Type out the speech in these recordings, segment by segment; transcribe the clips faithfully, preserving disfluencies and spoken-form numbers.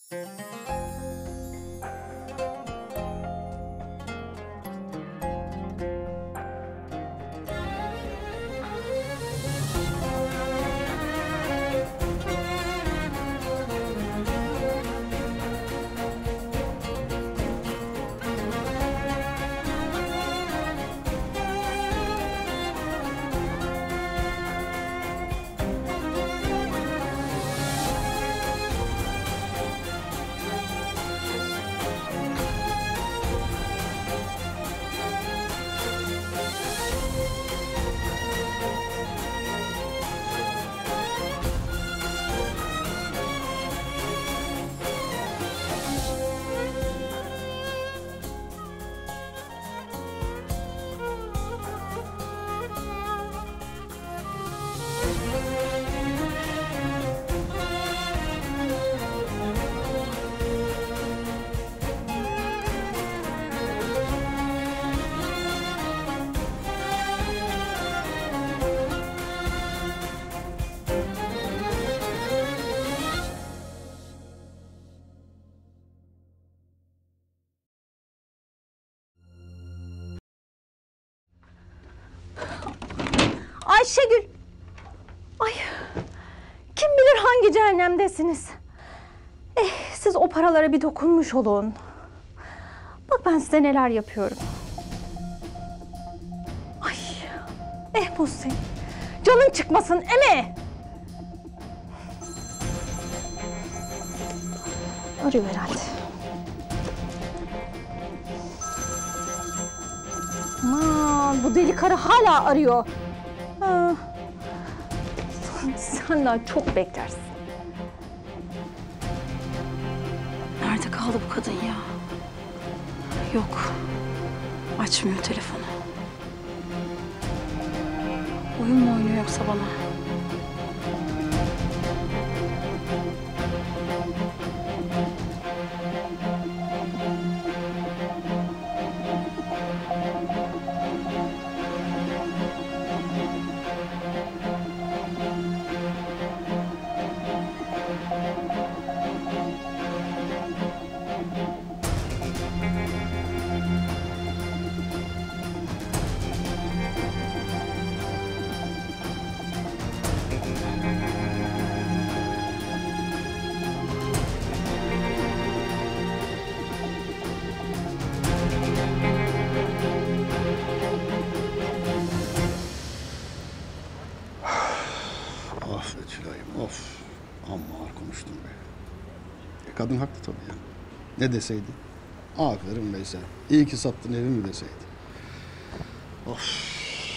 Ayşegül! Ay! Kim bilir hangi cehennemdesiniz? Eh, siz o paralara bir dokunmuş olun. Bak ben size neler yapıyorum. Ay! Eh Muhsin! Canın çıkmasın, eme! Arıyor herhalde. Aman, bu deli karı hala arıyor. Ha. Sen daha çok beklersin. Nerede kaldı bu kadın ya? Yok. Açmıyor telefonu. Oyun mu oynuyor yoksa bana? Of Tülay'ım, of. Amma ağır konuştum be. E, kadın haklı tabii ya. Ne deseydi? Aferin Veysel. İyi ki sattın evimi deseydi. Of.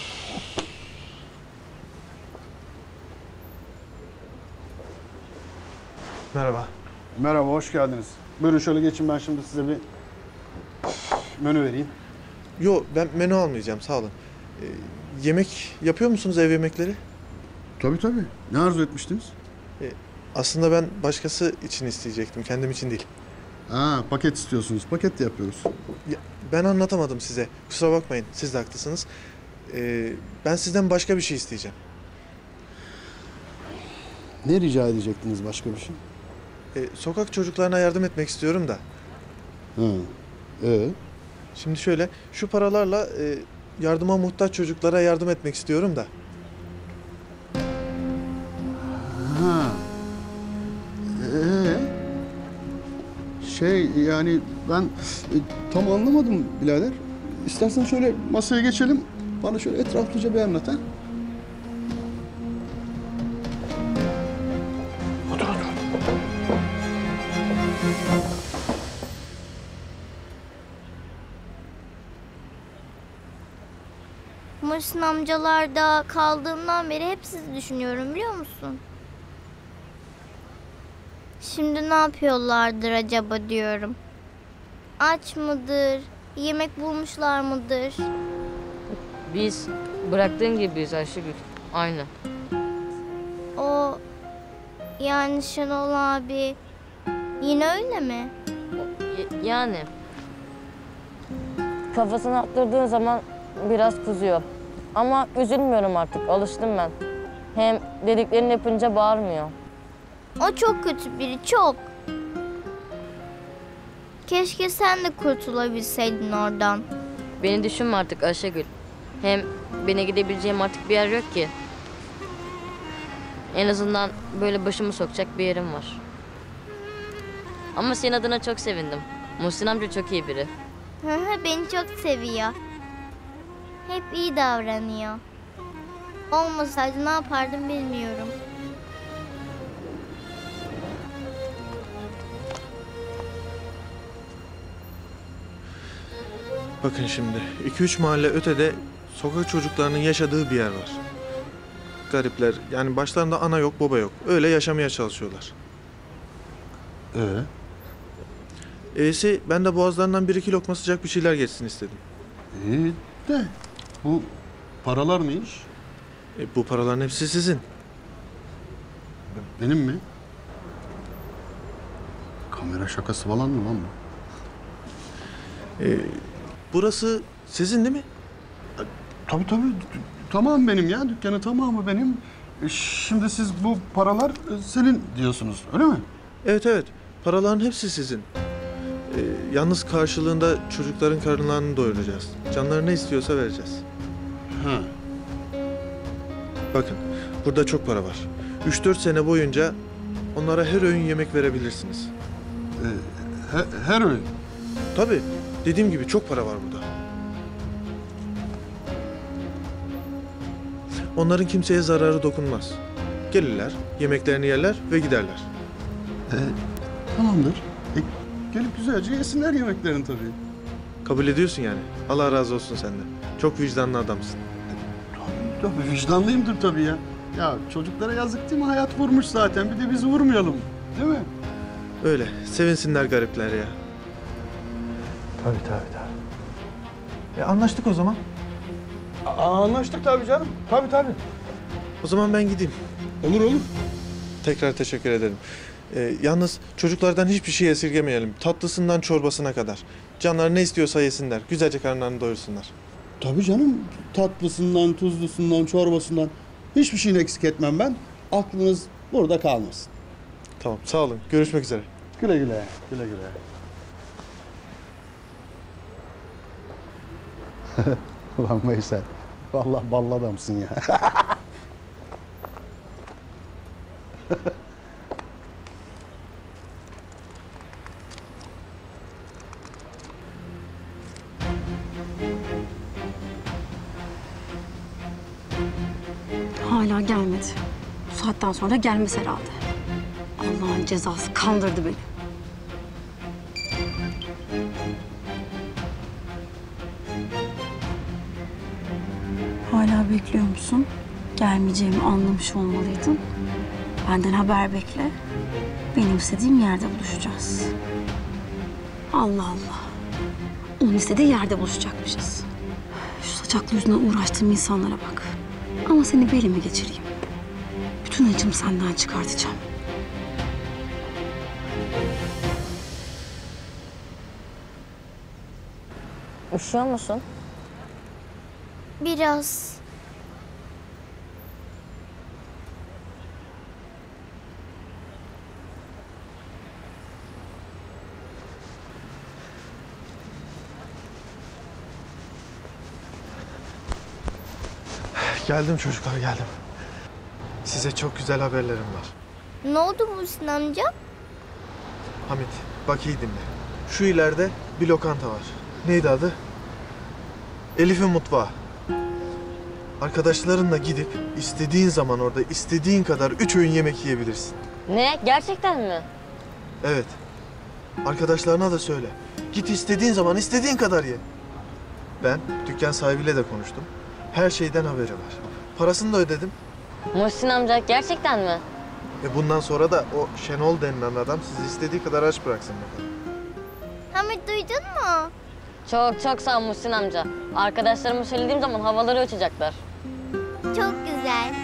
Merhaba. Merhaba, hoş geldiniz. Buyurun şöyle geçin, ben şimdi size bir menü vereyim. Yo, ben menü almayacağım, sağ olun. Ee, yemek yapıyor musunuz, ev yemekleri? Tabii tabii. Ne arzu etmiştiniz? Ee, aslında ben başkası için isteyecektim, kendim için değil. Ha, paket istiyorsunuz. Paket de yapıyoruz. Ya, ben anlatamadım size, kusura bakmayın, siz de haklısınız. Ee, ben sizden başka bir şey isteyeceğim. Ne rica edecektiniz başka bir şey? Ee, sokak çocuklarına yardım etmek istiyorum da. Ha, ee? Şimdi şöyle, şu paralarla e, yardıma muhtaç çocuklara yardım etmek istiyorum da. Ha. Ee? Şey yani ben e, tam anlamadım birader. İstersen şöyle masaya geçelim. Bana şöyle etraflıca bir anlat ha. Otur otur. Muhsin amcalarda kaldığımdan beri hep sizi düşünüyorum, biliyor musun? Şimdi ne yapıyorlardır acaba diyorum. Aç mıdır? Yemek bulmuşlar mıdır? Biz bıraktığın gibiyiz Ayşegül. Aynı. O yani Şenol abi yine öyle mi? Y- yani. Kafasını attırdığın zaman biraz kızıyor. Ama üzülmüyorum artık. Alıştım ben. Hem dediklerini yapınca bağırmıyor. O çok kötü biri, çok. Keşke sen de kurtulabilseydin oradan. Beni düşünme artık Ayşegül. Hem beni gidebileceğim artık bir yer yok ki. En azından böyle başımı sokacak bir yerim var. Ama senin adına çok sevindim. Muhsin amca çok iyi biri. Hı hı, beni çok seviyor. Hep iyi davranıyor. Olmasaydı ne yapardım bilmiyorum. Bakın şimdi, iki üç mahalle ötede sokak çocuklarının yaşadığı bir yer var. Garipler, yani başlarında ana yok, baba yok. Öyle yaşamaya çalışıyorlar. Ee? E'si ben de boğazlarından bir iki lokma sıcak bir şeyler geçsin istedim. İyi de bu paralar ne iş? E, bu paraların hepsi sizin. Benim mi? Kamera şakası falan mı lan bu? E, burası sizin değil mi? Tabii tabii. Tamam benim ya. Dükkanı tamamı benim. E, Şimdi siz bu paralar e, senin diyorsunuz öyle mi? Evet evet, paraların hepsi sizin. E, yalnız karşılığında çocukların karınlarını doyuracağız. Canları ne istiyorsa vereceğiz. Ha. Bakın, burada çok para var. üç dört sene boyunca onlara her öğün yemek verebilirsiniz. E, he- her öğün. Tabii, dediğim gibi çok para var burada. Onların kimseye zararı dokunmaz. Gelirler, yemeklerini yerler ve giderler. E, tamamdır. E, gelip güzelce yesinler yemeklerini tabii. Kabul ediyorsun yani. Allah razı olsun senden. Çok vicdanlı adamsın. Tabii, tabii vicdanlıyımdır tabii ya. Ya çocuklara yazık değil mi? Hayat vurmuş zaten. Bir de bizi vurmayalım. Değil mi? Öyle, sevinsinler garipler ya. Tabii tabii tabii. E anlaştık o zaman. Aa, anlaştık tabii canım. Tabii tabii. O zaman ben gideyim. Olur olur. Tekrar teşekkür ederim. Ee, yalnız çocuklardan hiçbir şey esirgemeyelim. Tatlısından çorbasına kadar. Canları ne istiyorsa yesinler. Güzelce karnlarını doyursunlar. Tabii canım. Tatlısından, tuzlusundan, çorbasından hiçbir şeyini eksik etmem ben. Aklınız burada kalmasın. Tamam, sağ olun. Görüşmek üzere. Güle güle. Güle güle. Ulan Veysel. Vallahi ballı adamsın ya. Hala gelmedi. Bu saatten sonra gelmez herhalde. Allah'ın cezası kandırdı beni. Hala bekliyor musun? Gelmeyeceğimi anlamış olmalıydın. Benden haber bekle. Benim istediğim yerde buluşacağız. Allah Allah. Onun istediği yerde buluşacakmışız. Şu saçaklı yüzünden uğraştığım insanlara bak. Ama seni bir elime geçireyim. Bütün acımı senden çıkartacağım. Üşüyor musun? Biraz. Geldim çocuklar, geldim. Size çok güzel haberlerim var. Ne oldu Muhsin amca? Hamit, bak iyi dinle. Şu ileride bir lokanta var. Neydi adı? Elif'in mutfağı. Arkadaşlarınla gidip istediğin zaman orada istediğin kadar üç öğün yemek yiyebilirsin. Ne? Gerçekten mi? Evet. Arkadaşlarına da söyle. Git istediğin zaman istediğin kadar ye. Ben dükkan sahibiyle de konuştum. Her şeyden haberi var. Parasını da ödedim. Muhsin amca gerçekten mi? Ve bundan sonra da o Şenol denilen adam sizi istediği kadar aç bıraksın bakalım. Hamit duydun mu? Çok çok sağ ol Muhsin amca. Arkadaşlarıma söylediğim zaman havaları uçacaklar. Çok güzel.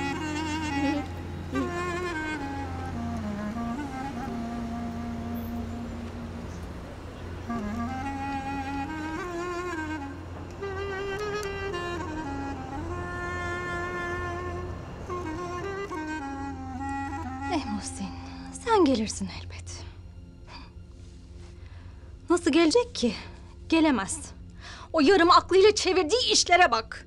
Eh Muhsin, sen gelirsin elbet. Nasıl nasıl gelecek ki? Gelemez. O yarım aklıyla çevirdiği işlere bak.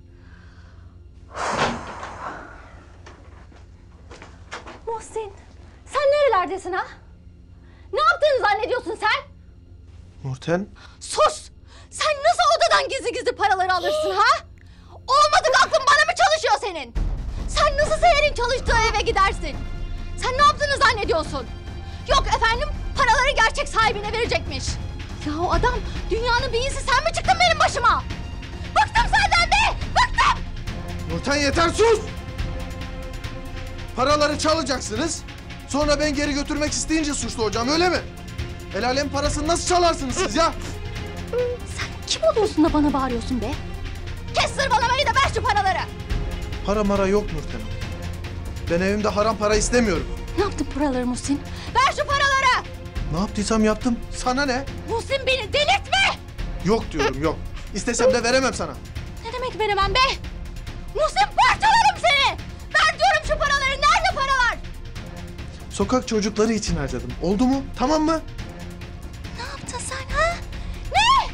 Muhsin, sen nerelerdesin ha? Ne yaptığını zannediyorsun sen? Nurten, Sus! Sen nasıl odadan gizli gizli paraları alırsın ha? Olmadık aklın bana mı çalışıyor senin? Sen nasıl Seher'in çalıştığı eve gidersin? Sen ne yaptığını zannediyorsun? Yok efendim, paraları gerçek sahibine verecekmiş. Ya o adam dünyanın bir iyisi, sen mi çıktın benim başıma? Bıktım senden be! Bıktım! Nurten yeter sus! Paraları çalacaksınız. Sonra ben geri götürmek isteyince suçlu olacağım öyle mi? El alem parasını nasıl çalarsınız siz ya? Sen kim oluyorsun da bana bağırıyorsun be? Kes sırvalamayı da ver şu paraları! Para mara yok Nurten. Ben evimde haram para istemiyorum. Ne yaptın paraları Muhsin? Ver şu paraları! Ne yaptıysam yaptım. Sana ne? Muhsin beni delirtme! Yok diyorum yok. İstesem de veremem sana. Ne demek veremem be? Muhsin parçalarım seni! Ver diyorum şu paraları, nerede paralar? Sokak çocukları için harcadım. Oldu mu? Tamam mı? Ne yaptın sen ha? Ne?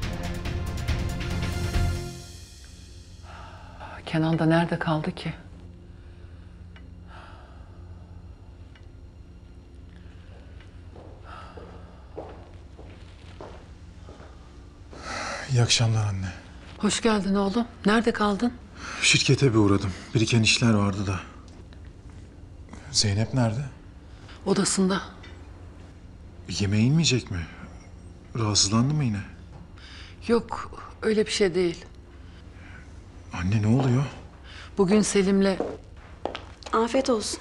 Kenan da nerede kaldı ki? İyi akşamlar anne. Hoş geldin oğlum. Nerede kaldın? Şirkete bir uğradım. Biriken işler vardı da. Zeynep nerede? Odasında. Yemeğe inmeyecek mi? Rahatsızlandı mı yine? Yok, öyle bir şey değil. Anne ne oluyor? Bugün Selim'le... Afiyet olsun.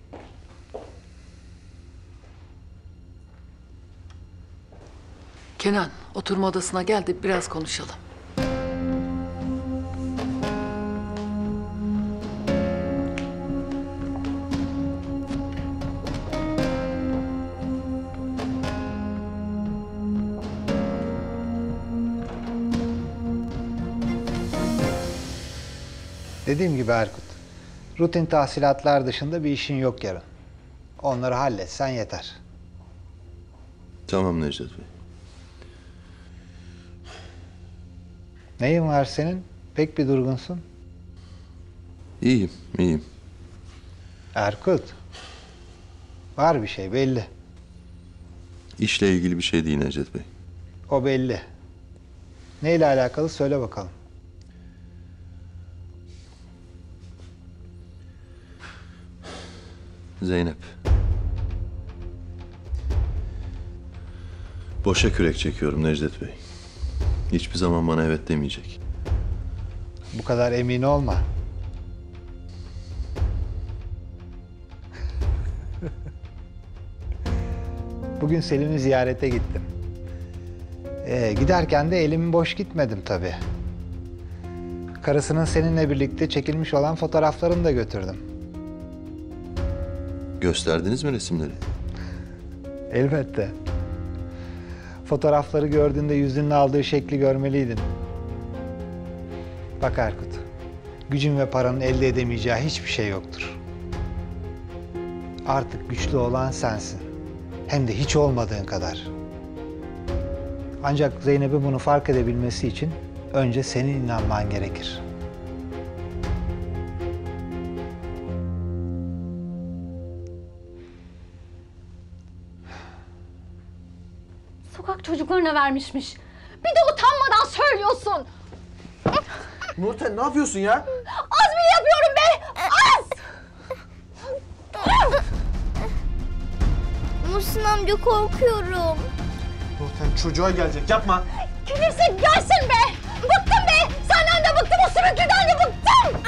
Kenan, oturma odasına gel de biraz konuşalım. Dediğim gibi Erkut, rutin tahsilatlar dışında bir işin yok yarın. Onları halletsen yeter. Tamam Necdet Bey. Neyin var senin? Pek bir durgunsun. İyiyim, iyiyim. Erkut, var bir şey belli. İşle ilgili bir şey değil Necdet Bey. O belli. Neyle alakalı söyle bakalım. Zeynep. Boşa kürek çekiyorum Necdet Bey. Hiçbir zaman bana evet demeyecek. Bu kadar emin olma. Bugün Selim'i ziyarete gittim. Ee, giderken de elim boş gitmedim tabii. Karısının seninle birlikte çekilmiş olan fotoğraflarını da götürdüm. Gösterdiniz mi resimleri? Elbette. Fotoğrafları gördüğünde yüzünün aldığı şekli görmeliydin. Bak Erkut, gücün ve paranın elde edemeyeceği hiçbir şey yoktur. Artık güçlü olan sensin. Hem de hiç olmadığın kadar. Ancak Zeynep'in bunu fark edebilmesi için önce senin inanman gerekir. Sokak çocuklarına vermişmiş. Bir de utanmadan söylüyorsun. Nurten ne yapıyorsun ya? Az mı yapıyorum be? Az! Muhsin amca korkuyorum. Nurten çocuğa gelecek yapma. Gelirse gelsin be! Bıktım be! Senden de bıktım, o sümüklüden de bıktım!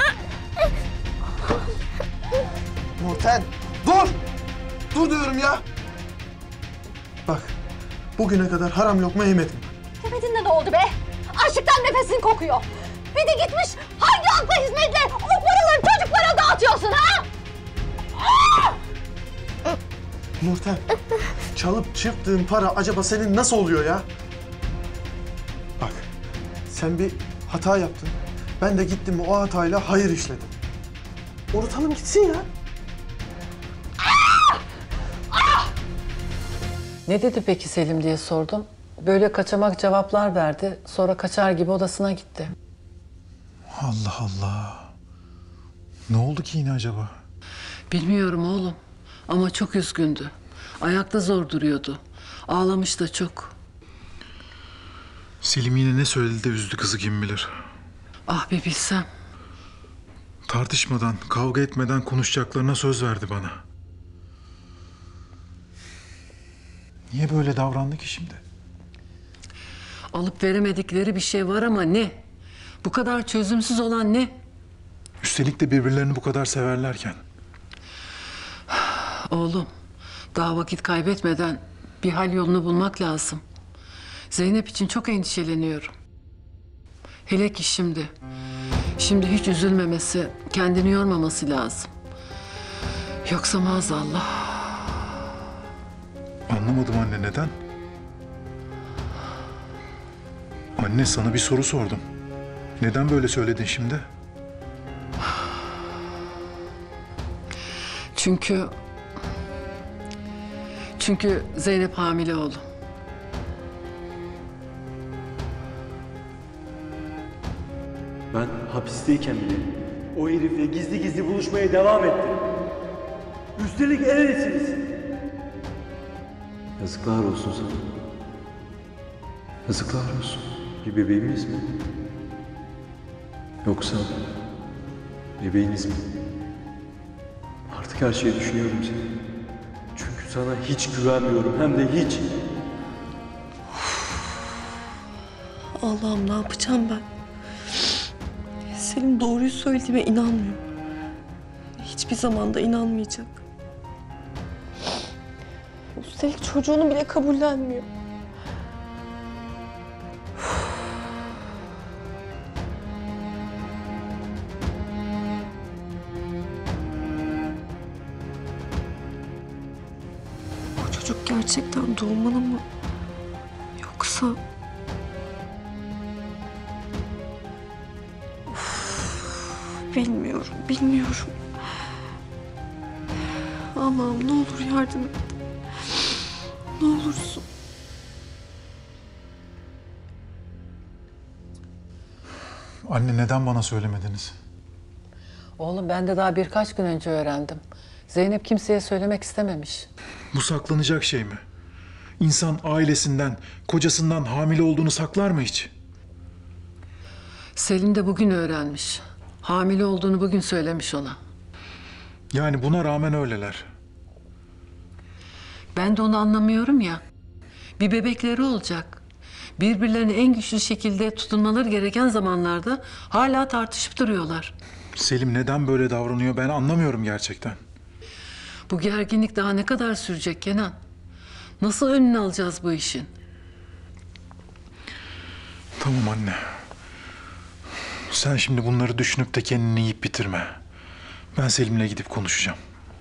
Nurten dur! Dur diyorum ya. Bak bugüne kadar haram lokma yemedim. Demedin de ne oldu be? Açlıktan nefesin kokuyor. Bir de gitmiş hangi akla hizmetle o paraları çocuklara dağıtıyorsun ha? Nurten çalıp çırptığın para acaba senin nasıl oluyor ya? Bak sen bir hata yaptın. Ben de gittim o hatayla hayır işledim. Unutalım gitsin ya. Ne dedi peki Selim diye sordum. Böyle kaçamak cevaplar verdi. Sonra kaçar gibi odasına gitti. Allah Allah. Ne oldu ki yine acaba? Bilmiyorum oğlum. Ama çok üzgündü. Ayakta zor duruyordu. Ağlamış da çok. Selim yine ne söyledi de üzdü kızı kim bilir. Ah bir bilsem. Tartışmadan, kavga etmeden konuşacaklarına söz verdi bana. Niye böyle davrandı ki şimdi? Alıp veremedikleri bir şey var ama ne? Bu kadar çözümsüz olan ne? Üstelik de birbirlerini bu kadar severlerken. Oğlum, daha vakit kaybetmeden bir hal yolunu bulmak lazım. Zeynep için çok endişeleniyorum. Hele ki şimdi. Şimdi hiç üzülmemesi, kendini yormaması lazım. Yoksa maazallah. Anlamadım anne, neden? Anne, sana bir soru sordum. Neden böyle söyledin şimdi? Çünkü... Çünkü Zeynep hamile oğlum. Ben hapisteyken bile o herifle gizli gizli buluşmaya devam ettim. Üstelik el elesiniz. Yazıklar olsun sana. Yazıklar olsun. Bir bebeğimiz mi? Yoksa bebeğiniz mi? Artık her şeyi düşünüyorum seni. Çünkü sana hiç güvenmiyorum, hem de hiç. Allah'ım, ne yapacağım ben? Selim doğruyu söylediğime inanmıyor. Hiçbir zamanda inanmayacak. Üstelik çocuğunu bile kabullenmiyor. Bu çocuk gerçekten doğmalı mı? Yoksa... Bilmiyorum, bilmiyorum. Allah'ım, ne olur yardım et. Ne olursun. Anne, neden bana söylemediniz? Oğlum ben de daha birkaç gün önce öğrendim. Zeynep kimseye söylemek istememiş. Bu saklanacak şey mi? İnsan ailesinden, kocasından hamile olduğunu saklar mı hiç? Selim de bugün öğrenmiş. Hamile olduğunu bugün söylemiş ona. Yani buna rağmen öyleler. Ben de onu anlamıyorum ya. Bir bebekleri olacak. Birbirlerine en güçlü şekilde tutunmaları gereken zamanlarda hala tartışıp duruyorlar. Selim neden böyle davranıyor ben anlamıyorum gerçekten. Bu gerginlik daha ne kadar sürecek Kenan? Nasıl önünü alacağız bu işin? Tamam anne. Sen şimdi bunları düşünüp de kendini yiyip bitirme. Ben Selim'le gidip konuşacağım.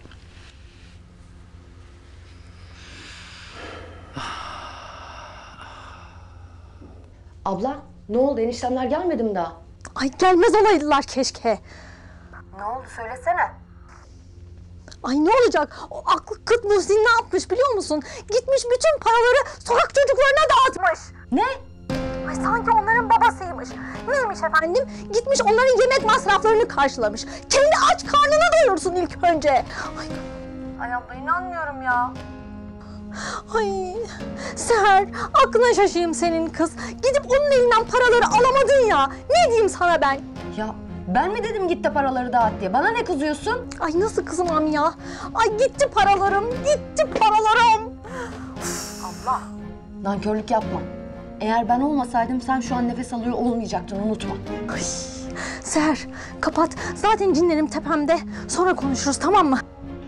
Abla, ne oldu? Eniştemler gelmedi mi daha? Ay gelmez olaydılar keşke. Ne oldu? Söylesene. Ay ne olacak? O aklı kıt Muhsin ne yapmış biliyor musun? Gitmiş bütün paraları sokak çocuklarına dağıtmış. Ne? Ay sanki onların babasıymış. Neymiş efendim? Gitmiş onların yemek masraflarını karşılamış. Kendi aç karnını doyursun ilk önce. Ay, Ay abla, inanmıyorum ya. ay Seher, aklına şaşayım senin kız. Gidip onun elinden paraları alamadın ya. Ne diyeyim sana ben? Ya ben mi dedim git de paraları dağıt diye? Bana ne kızıyorsun? Ay nasıl kızmam ya? Ay gitti paralarım, gitti paralarım. Allah. Nankörlük yapma. Eğer ben olmasaydım sen şu an nefes alıyor olmayacaktın, unutma. Ay, Seher kapat. Zaten cinlerim tepemde. Sonra konuşuruz, tamam mı?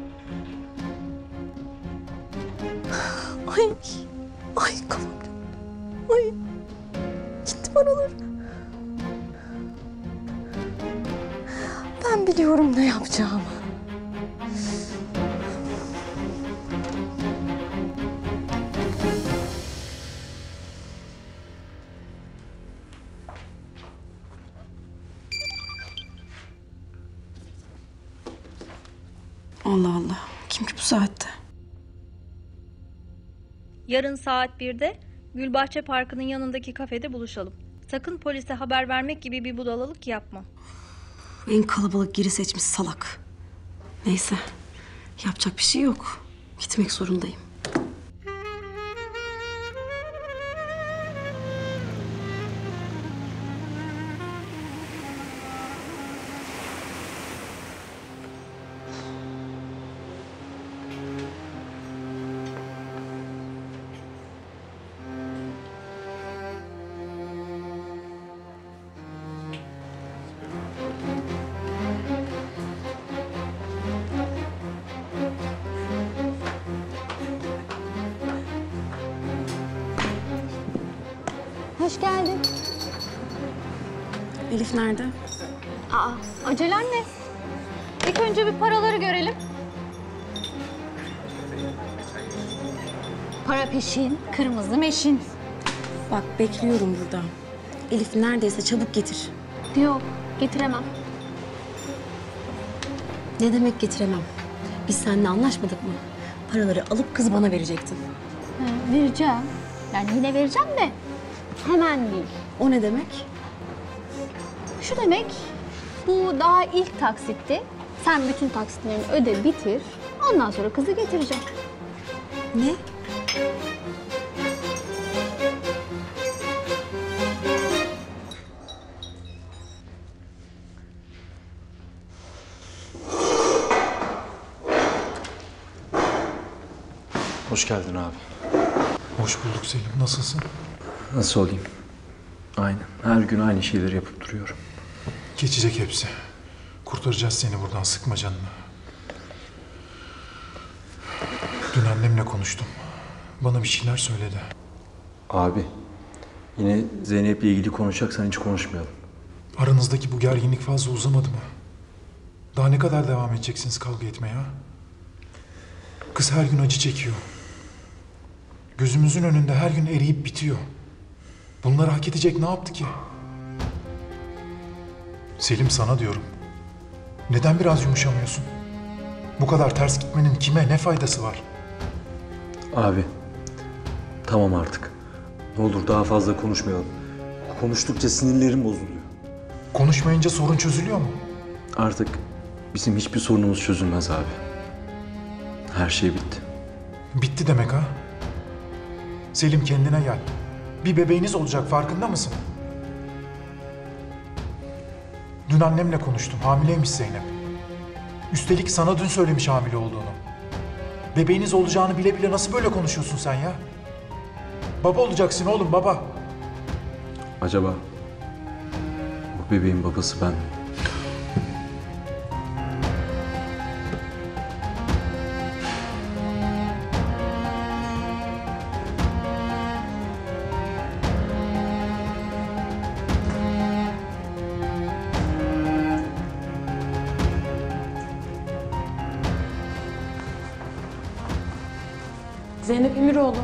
Ay, ay kafam. Ay, gitti paralar. Ben biliyorum ne yapacağımı. Allah Allah. Kim ki bu saatte? Yarın saat birde Gülbahçe Parkı'nın yanındaki kafede buluşalım. Sakın polise haber vermek gibi bir budalalık yapma. En kalabalık giri seçmiş salak. Neyse, yapacak bir şey yok. Gitmek zorundayım. Hoş geldin. Elif nerede? Aa, acelen ne? İlk önce bir paraları görelim. Para peşin, kırmızı meşin. Bak bekliyorum burada. Elif neredeyse çabuk getir. Yok, getiremem. Ne demek getiremem? Biz seninle anlaşmadık mı? Paraları alıp kızı bana verecektin. Ha, vereceğim. Yani yine vereceğim de hemen değil. O ne demek? Şu demek, bu daha ilk taksitti. Sen bütün taksitlerini öde bitir. Ondan sonra kızı getireceğim. Ne? Hoş geldin abi. Hoş bulduk Selim. Nasılsın? Nasıl olayım? Aynen. Her gün aynı şeyleri yapıp duruyorum. Geçecek hepsi. Kurtaracağız seni buradan. Sıkma canını. Dün annemle konuştum. Bana bir şeyler söyledi. Abi, yine Zeynep'le ilgili konuşacaksan hiç konuşmayalım. Aranızdaki bu gerginlik fazla uzamadı mı? Daha ne kadar devam edeceksiniz kavga etmeye ha? Kız her gün acı çekiyor. Gözümüzün önünde her gün eriyip bitiyor. Bunları hak edecek ne yaptı ki? Selim, sana diyorum. Neden biraz yumuşamıyorsun? Bu kadar ters gitmenin kime ne faydası var? Abi, tamam artık. Ne olur daha fazla konuşmayalım. Konuştukça sinirlerim bozuluyor. Konuşmayınca sorun çözülüyor mu? Artık bizim hiçbir sorunumuz çözülmez abi. Her şey bitti. Bitti demek ha? Selim, kendine gel. Bir bebeğiniz olacak, farkında mısın? Dün annemle konuştum. Hamileymiş Zeynep. Üstelik sana dün söylemiş hamile olduğunu. Bebeğiniz olacağını bile bile nasıl böyle konuşuyorsun sen ya? Baba olacaksın oğlum, baba. Acaba bu bebeğin babası ben mi? Zeynep Emiroğlu.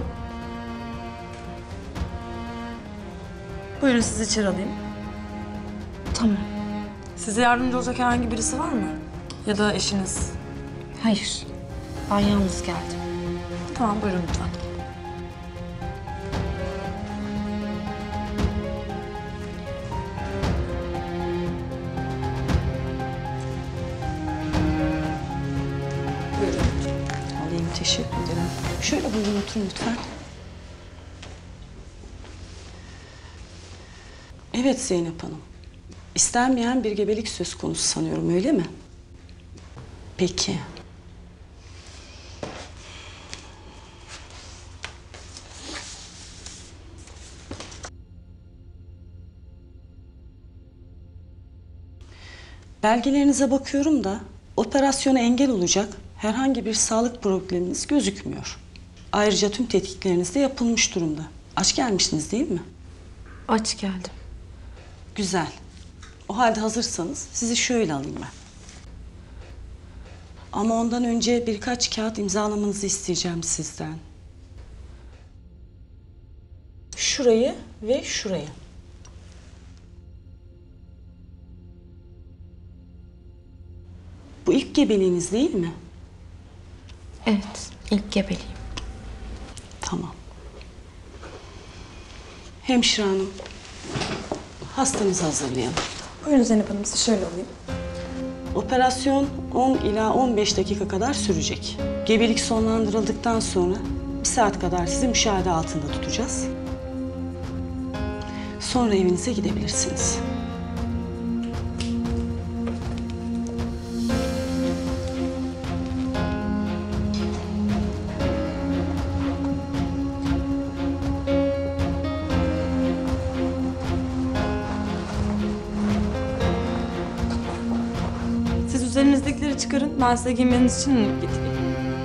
Buyurun, sizi içeri alayım. Tamam. Size yardımcı olacak herhangi birisi var mı? Ya da eşiniz? Hayır. Ben yalnız geldim. Tamam, buyurun lütfen. Buyurun. Alayım, teşekkür ederim. Şöyle buyurun, oturun lütfen. Evet Zeynep Hanım. İstenmeyen bir gebelik söz konusu sanıyorum, öyle mi? Peki. Belgelerinize bakıyorum da operasyona engel olacak herhangi bir sağlık probleminiz gözükmüyor. Ayrıca tüm tetkikleriniz de yapılmış durumda. Aç gelmişsiniz değil mi? Aç geldim. Güzel. O halde hazırsanız sizi şöyle alayım ben. Ama ondan önce birkaç kağıt imzalamanızı isteyeceğim sizden. Şurayı ve şurayı. Bu ilk gebeliğiniz değil mi? Evet, ilk gebeliğim. Tamam. Hemşire hanım, hastamızı hazırlayalım. Buyurun Zeynep Hanım, sizi şöyle alayım. Operasyon on ila on beş dakika kadar sürecek. Gebelik sonlandırıldıktan sonra bir saat kadar sizi müşahede altında tutacağız. Sonra evinize gidebilirsiniz. Siz üzerinizdekileri çıkarın, ben size giymeniz için önlük getireyim.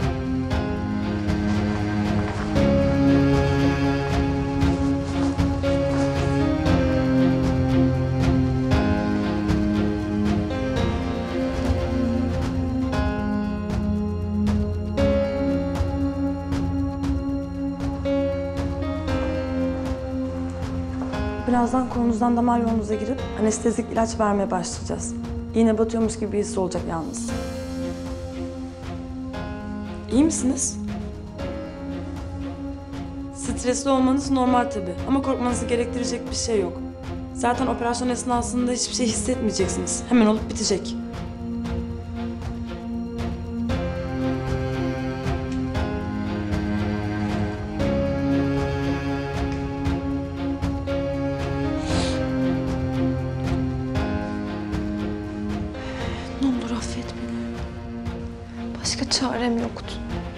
Birazdan kolunuzdan damar yolunuza girip anestezik ilaç vermeye başlayacağız. İğne batıyormuş gibi bir his olacak yalnız. İyi misiniz? Stresli olmanız normal tabii ama korkmanızı gerektirecek bir şey yok. Zaten operasyon esnasında hiçbir şey hissetmeyeceksiniz. Hemen olup bitecek. Ne olur affet beni. Başka çarem yoktu.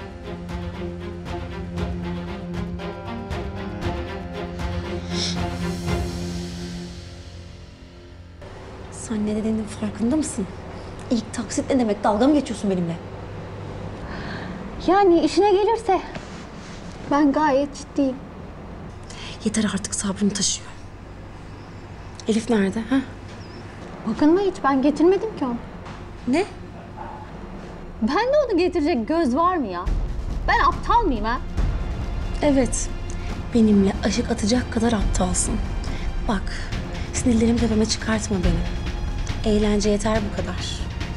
Sen ne dediğinin farkında mısın? İlk taksit ne demek? Dalga mı geçiyorsun benimle? Yani işine gelirse ben gayet ciddiyim. Yeter artık, sabrımı taşıyor. Elif nerede? Ha? Bakınma hiç, ben getirmedim ki onu. Ne? Ben de onu getirecek göz var mı ya? Ben aptal mıyım ha? Evet. Benimle aşık atacak kadar aptalsın. Bak, sinirlerimi tepeme çıkartma beni. Eğlence yeter bu kadar.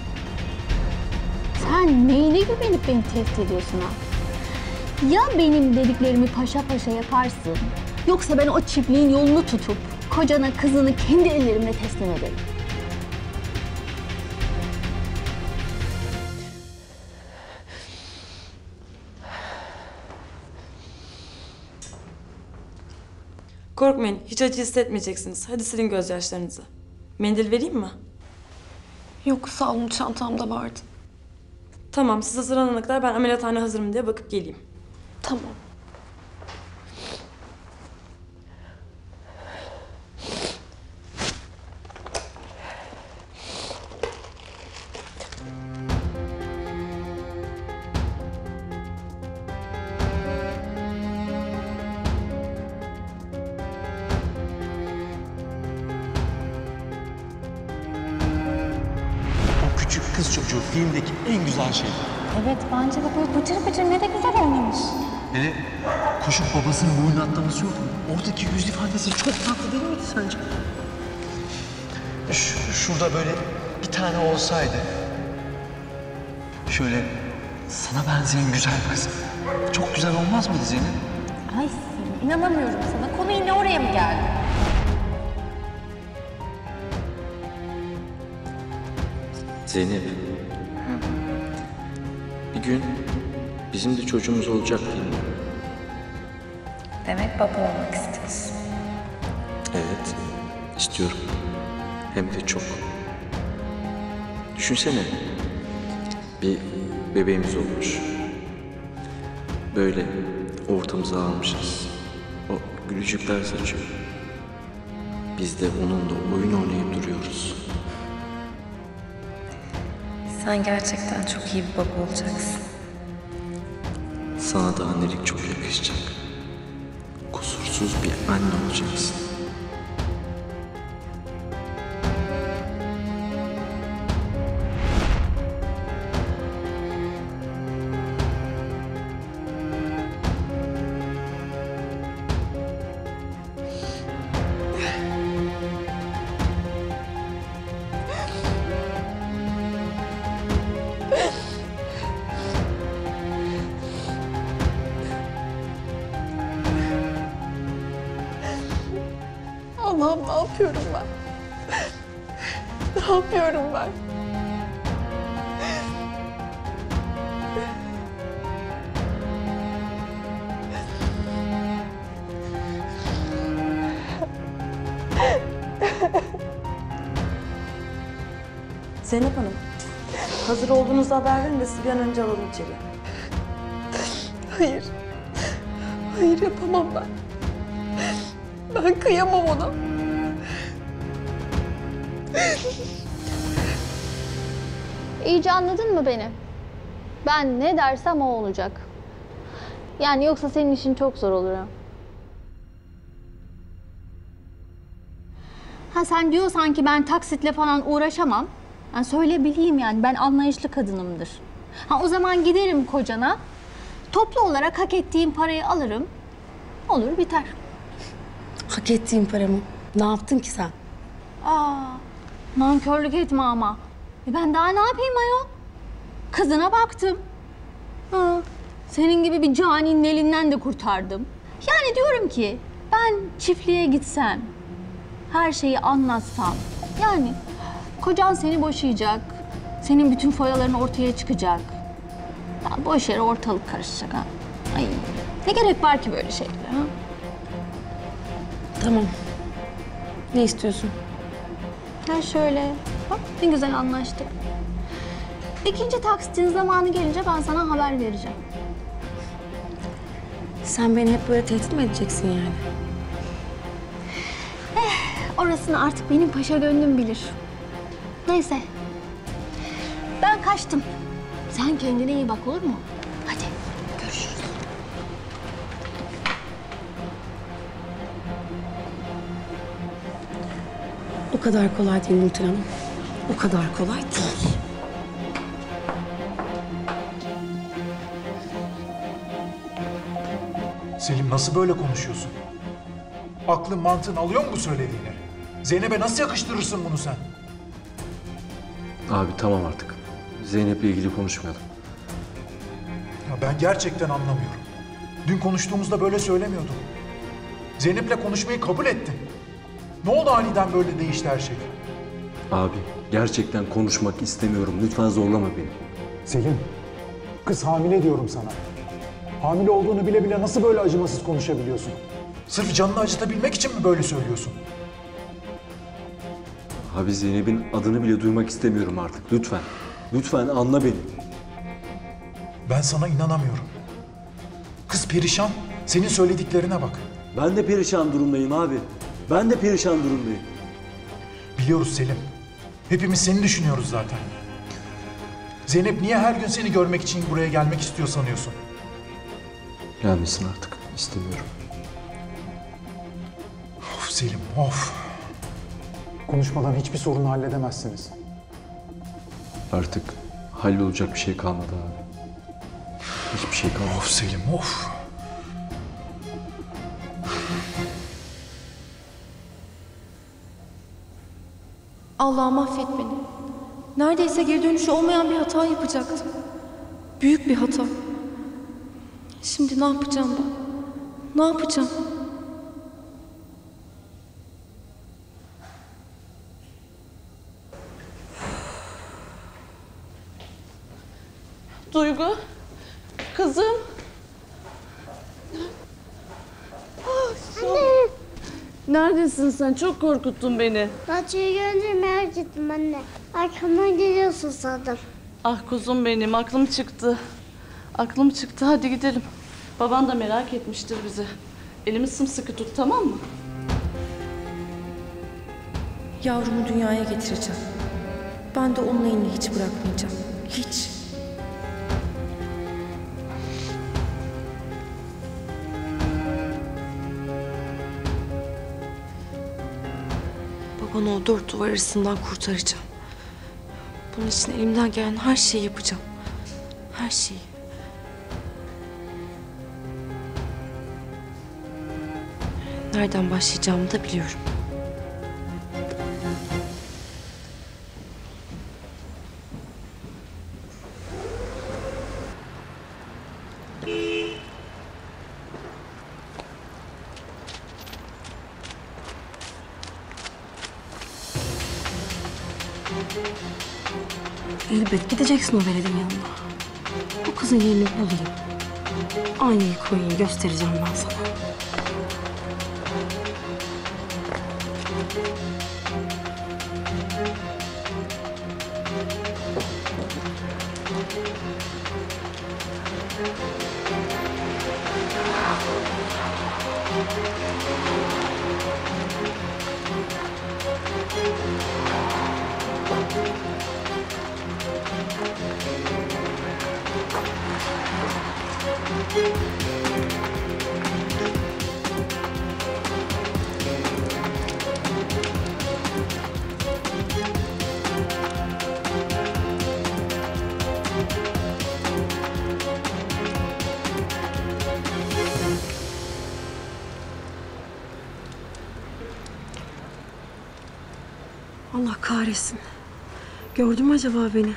Sen neyine güvenip beni tehdit ediyorsun ha? Ya benim dediklerimi paşa paşa yaparsın, yoksa ben o çiftliğin yolunu tutup kocana kızını kendi ellerimle teslim ederim. Korkmayın, hiç acı hissetmeyeceksiniz. Hadi silin gözyaşlarınızı. Mendil vereyim mi? Yok sağ olun, çantamda vardı. Tamam, siz hazırlanana kadar ben ameliyathane hazırım diye bakıp geleyim. Tamam. O küçük kız çocuğu filmdeki en güzel şey. Evet, bence de böyle bıcır bıcır ne de güzel oynamış. Hele koşup babasının boynuna atlaması yok mu? Oradaki yüz ifadesi çok tatlı değil miydi sence? Ş- şurada böyle bir tane olsaydı. Şöyle sana benzeyen güzel bir kız. Çok güzel olmaz mıydı Zeynep? Ay Selim, inanamıyorum sana. Konu yine oraya mı geldi? Zeynep. Bir gün bizim de çocuğumuz olacak değil mi? Demek baba olmak istiyorsun. Evet, istiyorum. Hem de çok. Düşünsene, bir bebeğimiz olmuş. Böyle ortamıza almışız. O gülücükler saçıyor. Biz de onunla oyun oynayıp duruyoruz. Sen gerçekten çok iyi bir baba olacaksın. Sana da annelik çok yakışacak. Kusursuz bir anne olacaksın. Allah'ım ne yapıyorum ben? Ne yapıyorum ben? Zeynep Hanım, hazır olduğunuzu haber verin de sizi bir an önce alalım içeri. Hayır. Hayır yapamam ben. Ben kıyamam ona. İyice anladın mı beni? Ben ne dersem o olacak. Yani yoksa senin işin çok zor olur ha. Ha sen diyorsan ki ben taksitle falan uğraşamam. Ben söyleyebileyim yani ben anlayışlı kadınımdır. Ha o zaman giderim kocana. Toplu olarak hak ettiğim parayı alırım. Olur biter. Hak ettiğim paramı. Ne yaptın ki sen? Aa, nankörlük etme ama. E ben daha ne yapayım ayol? Kızına baktım. Ha, senin gibi bir caninin elinden de kurtardım. Yani diyorum ki ben çiftliğe gitsem, her şeyi anlatsam. Yani kocan seni boşayacak, senin bütün foyaların ortaya çıkacak. Ya boş yere ortalık karışacak ha. Ay, ne gerek var ki böyle şeylere ha? Tamam. Ne istiyorsun? Ha şöyle, bak ne güzel anlaştık. İkinci taksitin zamanı gelince ben sana haber vereceğim. Sen beni hep böyle tehdit mi edeceksin yani? Eh, orasını artık benim paşa gönlüm bilir. Neyse, ben kaçtım. Sen kendine iyi bak olur mu? Hadi, görüşürüz. O kadar kolay değil Nurten Hanım. O kadar kolay değil. Selim nasıl böyle konuşuyorsun? Aklın mantığın alıyor mu bu söylediğini? Zeynep'e nasıl yakıştırırsın bunu sen? Abi tamam artık. Zeynep'le ilgili konuşmayalım. Ya ben gerçekten anlamıyorum. Dün konuştuğumuzda böyle söylemiyordun. Zeynep'le konuşmayı kabul ettin. Ne oldu aniden böyle değişti her şey? Abi gerçekten konuşmak istemiyorum. Lütfen zorlama beni. Selim, kız hamile diyorum sana. Hamile olduğunu bile bile nasıl böyle acımasız konuşabiliyorsun? Sırf canını acıtabilmek için mi böyle söylüyorsun? Abi Zeynep'in adını bile duymak istemiyorum artık. Lütfen. Lütfen anla beni. Ben sana inanamıyorum. Kız perişan. Senin söylediklerine bak. Ben de perişan durumdayım abi. Ben de perişan durumdayım. Biliyoruz Selim. Hepimiz seni düşünüyoruz zaten. Zeynep niye her gün seni görmek için buraya gelmek istiyor sanıyorsun? Gelmesin artık. İstemiyorum. Of Selim, of. Konuşmadan hiçbir sorunu halledemezsiniz. Artık hallolacak bir şey kalmadı abi. Hiçbir şey kalmadı. Of Selim, of. Allah'ım affet beni. Neredeyse geri dönüşü olmayan bir hata yapacaktım. Büyük bir hata. Şimdi ne yapacağım ben? Ne yapacağım? Duygu, kızım. Anne. Neredesin sen? Çok korkuttun beni. Bahçeyi görünce merak ettim anne. Arkamdan geliyorsun sandım. Ah kuzum benim, aklım çıktı. Aklım çıktı, hadi gidelim. Baban da merak etmiştir bizi. Elimi sımsıkı tut, tamam mı? Yavrumu dünyaya getireceğim. Ben de onun elini hiç bırakmayacağım. Hiç. Babanı o dört duvar arasından kurtaracağım. Bunun için elimden gelen her şeyi yapacağım. Her şeyi. Nereden başlayacağımı da biliyorum. Elbet gideceksin o veledin yanına. O kızın yerini bulayım. Aynayı koyayım, göstereceğim ben sana. Allah kahretsin. Gördü mü acaba beni?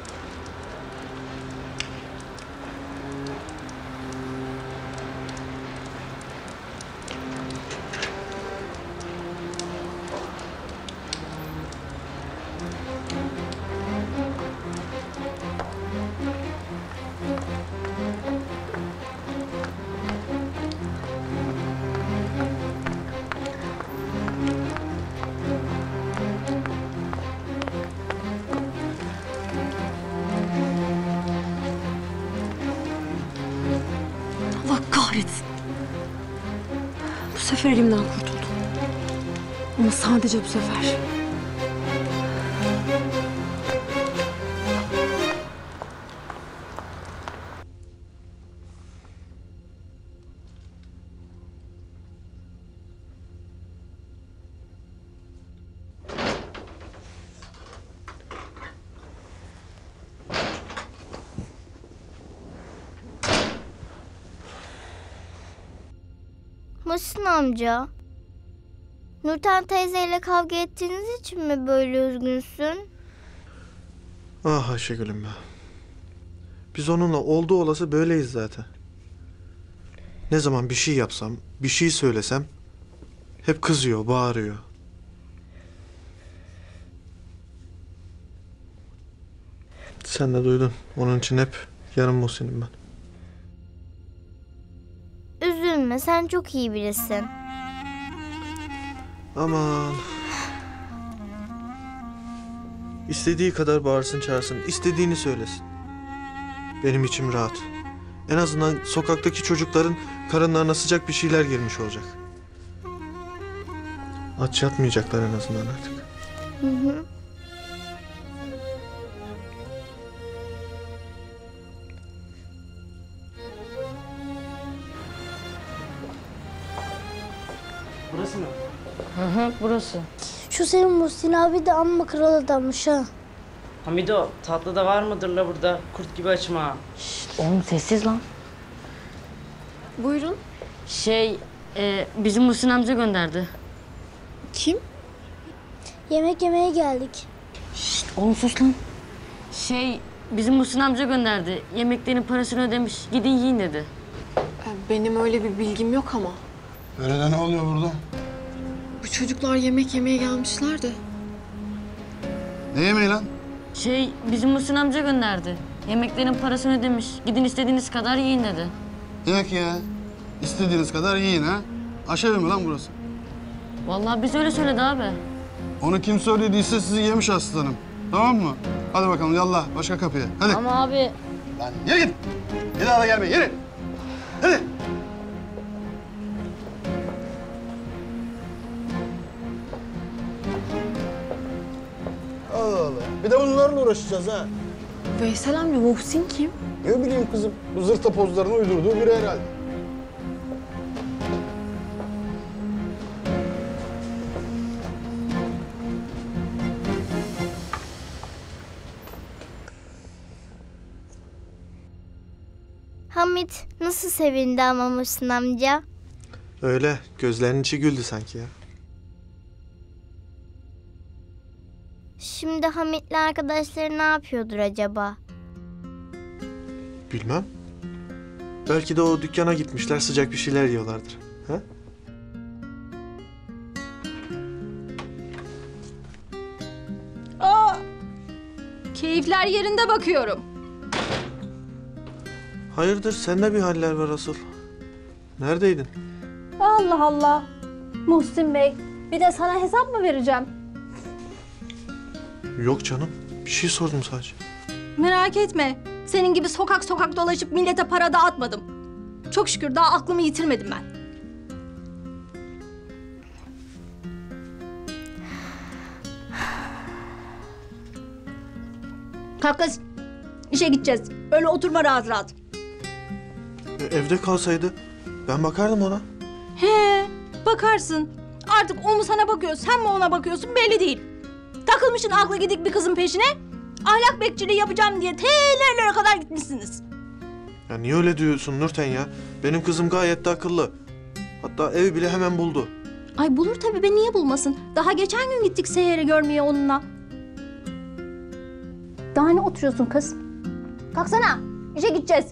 Allah kahretsin. Bu sefer elimden kurtuldum. Ama sadece bu sefer. Muhsin amca, Nurten teyzeyle kavga ettiğiniz için mi böyle üzgünsün? Ah Ayşegül'üm ya. Biz onunla olduğu olası böyleyiz zaten. Ne zaman bir şey yapsam, bir şey söylesem hep kızıyor, bağırıyor. Sen de duydun. Onun için hep yarım Muhsin'im ben. Üzülme, sen çok iyi birisin. Aman. İstediği kadar bağırsın çağırsın, istediğini söylesin. Benim içim rahat. En azından sokaktaki çocukların karınlarına sıcak bir şeyler girmiş olacak. Aç yatmayacaklar en azından artık. Hı hı. Burası mı? Hı hı, burası. Şu senin Muhsin abi de amma kral adammış ha. Hamido, tatlı da var mıdır la burada? Kurt gibi açma. Oğlum sessiz lan. Buyurun. Şey, e, bizim Muhsin amca gönderdi. Kim? Yemek yemeye geldik. Oğlum sus lan. Şey, bizim Muhsin amca gönderdi. Yemeklerin parasını ödemiş. Gidin yiyin dedi. Benim öyle bir bilgim yok ama. Öyle de ne oluyor burada? Bu çocuklar yemek yemeye gelmişler de. Ne yemeği lan? Şey, bizim Muhsin amca gönderdi. Yemeklerin parasını ödemiş. Gidin istediğiniz kadar yiyin dedi. Yok ya. İstediğiniz kadar yiyin ha. Aşevi mi lan burası? Vallahi biz öyle söyledi abi. Onu kim söylediyse sizi yemiş aslanım. Tamam mı? Hadi bakalım yallah başka kapıya. Hadi. Ama abi... Lan yürü git. Bir daha da gelme yürü. Hadi. Allah Allah. Bir de bunlarla uğraşacağız ha. Veysel amca, Muhsin kim? Ne bileyim kızım. Bu zırta pozlarını uydurduğu biri herhalde. Hamit nasıl sevindi ama Muhsin amca? Öyle. Gözlerinin içi güldü sanki ya. Şimdi Hamit'le arkadaşları ne yapıyordur acaba? Bilmem. Belki de o dükkana gitmişler, sıcak bir şeyler yiyorlardır. Ha? Aa, Keyifler yerinde bakıyorum. Hayırdır, sende bir haller var asıl. Neredeydin? Allah Allah. Muhsin Bey, bir de sana hesap mı vereceğim? Yok canım, bir şey sordum sadece. Merak etme. Senin gibi sokak sokak dolaşıp millete para dağıtmadım. Çok şükür daha aklımı yitirmedim ben. Kalk kız. İşe gideceğiz. Öyle oturma rahat rahat. E, evde kalsaydı ben bakardım ona. He, bakarsın. Artık o mu sana bakıyor, sen mi ona bakıyorsun belli değil. Takılmışsın aklı gidik bir kızın peşine. Ahlak bekçiliği yapacağım diye teellere kadar gitmişsiniz. Ya niye öyle diyorsun Nurten ya? Benim kızım gayet de akıllı. Hatta evi bile hemen buldu. Ay bulur tabii be, niye bulmasın? Daha geçen gün gittik Seher'i görmeye onunla. Daha ne oturuyorsun kız? Kalksana, işe gideceğiz.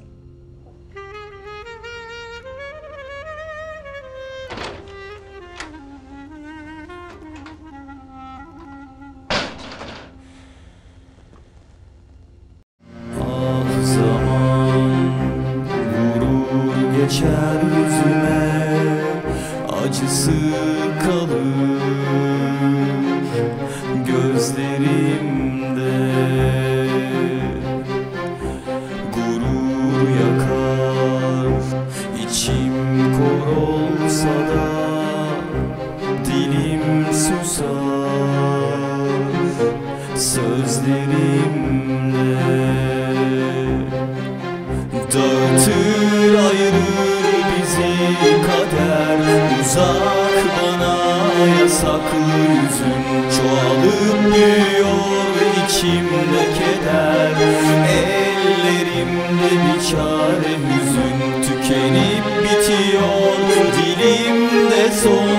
Ah zaman vurur geçer yüzüme, acısı kalır gözlerimde. Gurur yakar, içim kor olsa da dilim susar sözlerimle. Dağıtır ayırır bizi kader, uzak bana yasaklı yüzün. Çoğalıp büyüyor içimde keder, ellerimde bir çare hüzün. Tükenip bitiyor dilimde son